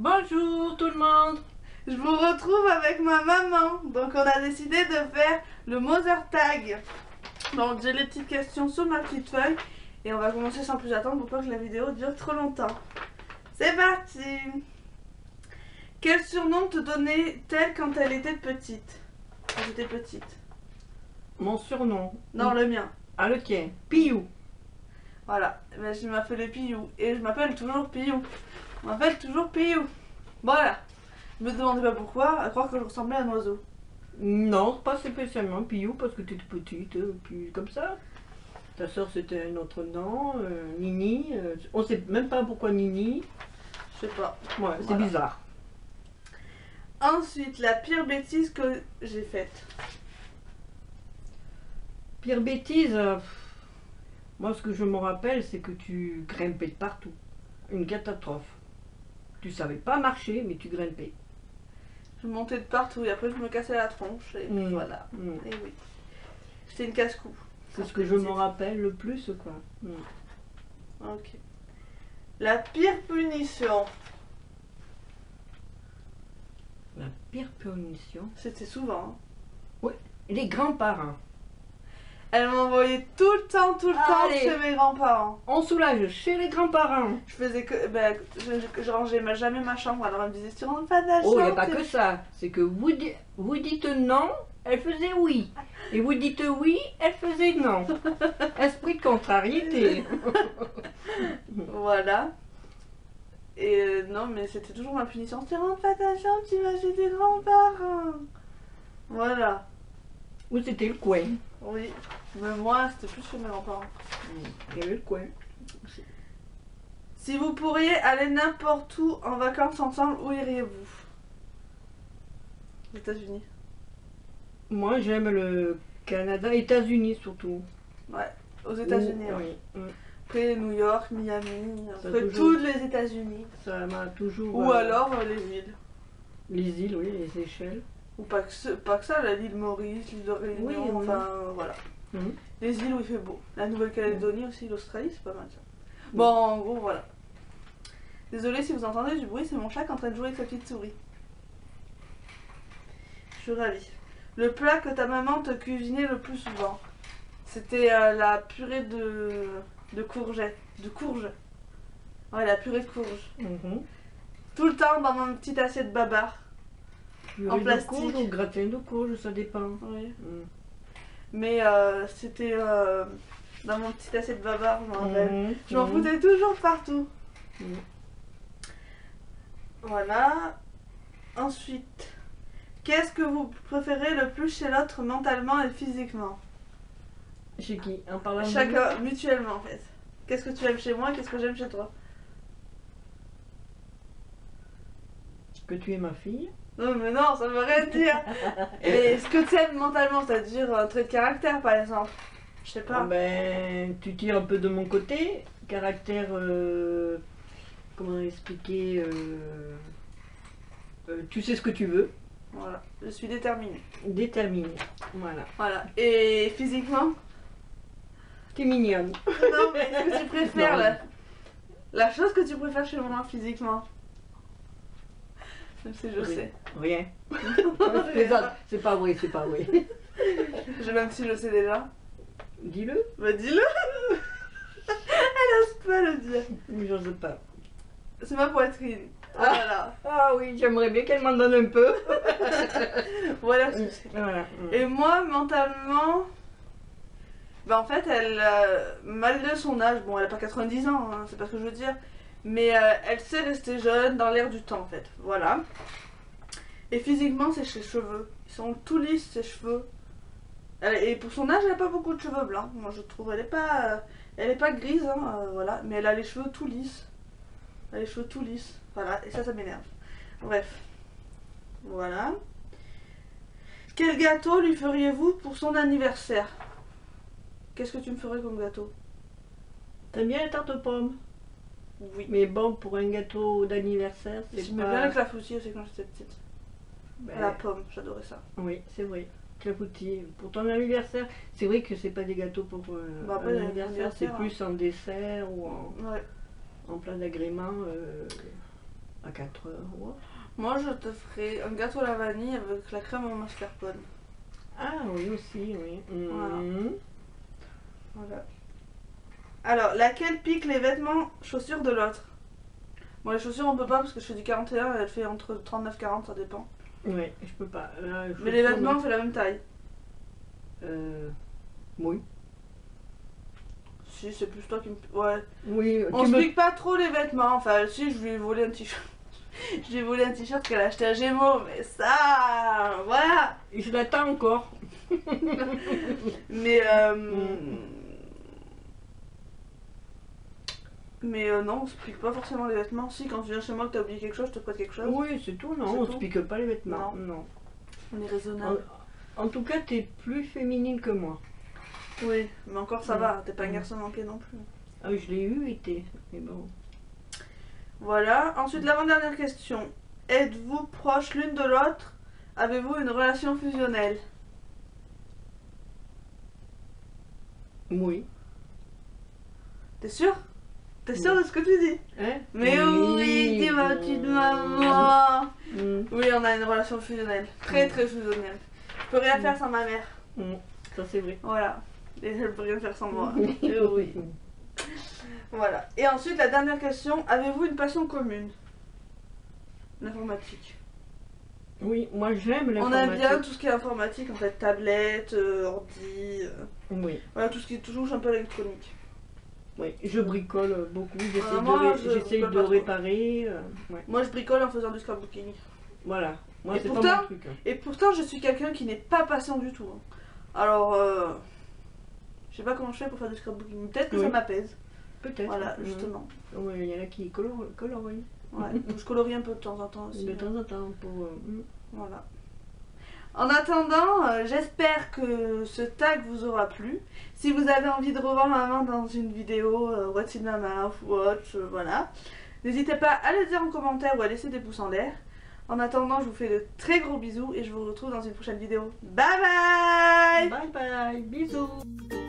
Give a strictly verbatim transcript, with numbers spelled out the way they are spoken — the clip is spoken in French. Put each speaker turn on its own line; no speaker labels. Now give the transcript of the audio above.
Bonjour tout le monde.
Je vous retrouve avec ma maman. Donc on a décidé de faire le Mother Tag. Donc j'ai les petites questions sur ma petite feuille. Et on va commencer sans plus attendre pour pas que la vidéo dure trop longtemps. C'est parti. Quel surnom te donnait-elle quand elle était petite? Quand j'étais petite.
Mon surnom.
Non, le mien.
Ah, le tien. Piou.
Voilà, ben, je m'appelais Piou. Et je m'appelle toujours Piou. Je m'appelle toujours Piou. Voilà. Je me demandais pas pourquoi, à croire que je ressemblais à un oiseau.
Non, pas spécialement Piou parce que tu étais petite, euh, puis comme ça. Ta soeur c'était un autre nom, euh, Nini. Euh, on sait même pas pourquoi Nini.
Je sais pas.
Ouais, c'est
Voilà.
bizarre.
Ensuite, la pire bêtise que j'ai faite.
Pire bêtise, euh, moi ce que je me rappelle c'est que tu grimpais de partout. Une catastrophe. Tu savais pas marcher mais tu grimpais.
Je montais de partout et après je me cassais la tronche et
Mmh.
voilà.
Mmh.
Et oui. C'était une casse-cou.
C'est ce que je me rappelle le plus quoi. Mmh.
Ok. La pire punition.
La pire punition.
C'était souvent. Hein.
Les grands-parents.
Elle m'envoyait tout le temps, tout le temps
Allez.
chez mes grands-parents.
On soulage chez les grands-parents.
Je faisais que. Ben, je, je rangeais ma- jamais ma chambre. Alors elle me disait tu rentres pas de la
Oh, il n'y a
chambre.
pas
t'es-
que ça. C'est que vous, di- vous dites non, elle faisait oui. Et vous dites oui, elle faisait non. Esprit de contrariété.
Voilà. Et euh, non, mais c'était toujours ma punition. Tu rentres pas de la chambre, tu vas chez tes grands-parents. Voilà.
Ou c'était le coin.
Oui. Mais moi, c'était plus chez mes grands-parents.
Il y avait le coin.
Si vous pourriez aller n'importe où en vacances ensemble, où iriez-vous? Les États-Unis.
Moi, j'aime le Canada, États-Unis surtout.
Ouais, aux États-Unis.
Ou-
Ouais.
oui, mm.
Après New York, Miami,
Ça
après
toujours.
toutes les États-Unis.
Ça m'a toujours.
Ou
euh,
alors euh, les îles.
Les îles, oui, les échelles.
Ou pas que, ce- pas que ça, l'île Maurice, l'île de Réunion,
Oui, oui.
enfin voilà.
Mhm.
Les îles où il fait beau. La Nouvelle-Calédonie aussi, l'Australie, c'est pas mal ça. Bon, en gros, voilà. Désolée si vous entendez du bruit, c'est mon chat qui est en train de jouer avec sa petite souris. Je suis ravie. Le plat que ta maman te cuisinait le plus souvent, c'était euh, la purée de, de courgettes. De courge. Ouais, la purée de courge.
Mhm.
Tout le temps dans mon petite assiette babar.
Purée
En
de
plastique.
courge ou gratin de courge, ça dépend.
Oui.
Mm.
Mais euh, c'était euh, dans mon petite assiette babar, je m'en rappelle.
Mhm.
Je m'en
Mhm.
foutais toujours partout.
Mhm.
Voilà. Ensuite, qu'est-ce que vous préférez le plus chez l'autre mentalement et physiquement?
Chez qui? En parlant de nous
Chacun, mutuellement en fait. Qu'est-ce que tu aimes chez moi, qu'est-ce que j'aime chez toi?
Que tu es ma fille.
Non mais non, ça veut rien dire. Mais ce que tu aimes mentalement, c'est-à-dire un trait de caractère par exemple. Je sais
Ah
pas.
ben, tu tires un peu de mon côté. Caractère, euh, comment expliquer, euh, euh, tu sais ce que tu veux.
Voilà, je suis déterminée.
Déterminé. Voilà.
Voilà. Et physiquement?
T'es mignonne.
Non mais ce que tu préfères
Non.
là. La chose que tu préfères chez moi physiquement? Je sais, je
Rien.
sais.
Rien. Je plaisante. C'est pas vrai, c'est pas vrai.
Je, même si je sais déjà.
Dis-le.
Bah dis-le. Elle ose pas le dire.
J'ose pas.
C'est ma poitrine. Voilà.
Ah oui, j'aimerais bien qu'elle m'en donne un peu.
Voilà ce que c'est.
Voilà.
Et moi, mentalement, bah en fait, elle, euh, malgré son âge, bon, elle a pas quatre-vingt-dix ans, hein, c'est pas ce que je veux dire, mais euh, elle sait rester jeune dans l'air du temps, en fait. Voilà. Et physiquement, c'est ses cheveux. Ils sont tout lisses, ses cheveux. Elle- et pour son âge, elle a pas beaucoup de cheveux blancs. Moi, je trouve, elle est pas, euh, elle est pas grise, hein, euh, voilà, mais elle a les cheveux tout lisses. Elle a les cheveux tout lisses. Voilà, et ça, ça m'énerve. Bref. Voilà. Quel gâteau lui feriez-vous pour son anniversaire? Qu'est-ce que tu me ferais comme gâteau?
T'aimes bien les tartes aux pommes?
Oui.
Mais bon, pour un gâteau d'anniversaire, c'est
J'aimais
pas...
bien les clafoutis aussi quand j'étais petite.
Ben,
À la pomme, j'adorais ça.
oui, c'est vrai. Clafoutis. Pour ton anniversaire, c'est vrai que c'est pas des gâteaux pour euh,
Bah, après,
un anniversaire, c'est
l'anniversaire,
plus en dessert ou en,
Ouais.
en plat d'agrément. euh, À quatre heures, ouais.
Moi, je te ferai un gâteau à la vanille avec la crème au mascarpone.
Ah oui, aussi, oui.
Voilà.
Mhm.
Voilà. Alors, laquelle pique les vêtements, chaussures de l'autre? Bon, les chaussures, on peut pas parce que je fais du quarante et un et elle fait entre trente-neuf et quarante, ça dépend.
Ouais, je peux pas. Là,
Mais les
chaussures,
vêtements,
non.
on fait la même taille.
Euh, oui.
Si, c'est plus toi qui me. Ouais.
Oui,
On
tu
se
me...
pique pas trop les vêtements. Enfin, si, je lui ai volé un t-shirt. Je lui ai volé un t-shirt qu'elle a acheté à Gémeaux, mais ça. Voilà.
Je l'attends encore.
Mais. Euh...
Mm.
Mais euh, non, on se pique pas forcément les vêtements. Si, quand tu viens chez moi que t'as oublié quelque chose, je te prête quelque chose.
Oui, c'est tout, non,
C'est
on
tout.
se pique pas les vêtements.
Non.
Non.
On est
En,
raisonnable.
en tout cas, t'es plus féminine que moi.
Oui, mais encore ça
Mm.
va, t'es pas un
Mm.
garçon manqué non plus.
Ah oui, je l'ai eu, été. Mais bon.
Voilà. Ensuite, l'avant-dernière question. Êtes-vous proches l'une de l'autre? Avez-vous une relation fusionnelle?
Oui.
T'es sûr? T'es sûr
Oui.
de ce que tu dis?
Hein?
Mais oui, dis ma petite maman.
Mm.
Oui, on a une relation fusionnelle. Très
Mm.
très fusionnelle. Je peux rien
Mm.
faire sans ma mère.
Mm. Ça, c'est vrai.
Voilà. Et elle peut rien faire sans moi. Eh oui. Voilà. Et ensuite, la dernière question. Avez-vous une passion commune? L'informatique.
Oui, moi j'aime
On
l'informatique.
aime bien tout ce qui est informatique, en fait, tablette, euh, ordi, euh,
Oui,
voilà, tout ce qui touche un peu à l'électronique.
oui. Je bricole beaucoup. J'essaie
Ah, moi,
de, ré-
je
j'essaie
bricole
de
pas trop.
réparer. euh, ouais.
Moi, je bricole en faisant du scrapbooking.
Voilà. Moi,
Et
c'est
pourtant-
pas mon truc. hein.
Et pourtant, je suis quelqu'un qui n'est pas patient du tout. hein. Alors, euh, je sais pas comment je fais pour faire du scrapbooking. Peut-être que
Oui.
ça m'apaise.
Peut-être.
Voilà,
Mhm.
justement.
Ouais, il y en a qui colorent, colorient
Ouais. Je colorie un peu de temps en temps aussi.
de
hein.
temps en temps pour. euh, mm.
Voilà. En attendant, euh, j'espère que ce tag vous aura plu. Si vous avez envie de revoir maman dans une vidéo, euh, What's in my mouth, watch, euh, voilà. N'hésitez pas à le dire en commentaire ou à laisser des pouces en l'air. En attendant, je vous fais de très gros bisous et je vous retrouve dans une prochaine vidéo. Bye bye!
Bye bye, bisous.